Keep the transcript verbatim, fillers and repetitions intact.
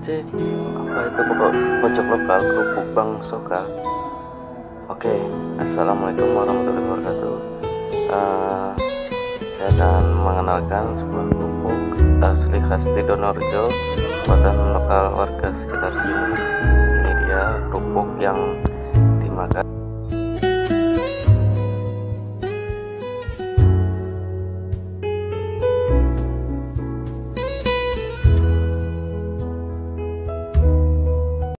sih apa itu pokok pojok lokal kerupuk Bang Soka. Oke, assalamualaikum warahmatullahi wabarakatuh. uh, saya akan mengenalkan sebuah kerupuk asli khas Sidoarjo buatan lokal warga sekitar sini. Ini dia kerupuk yang dimakan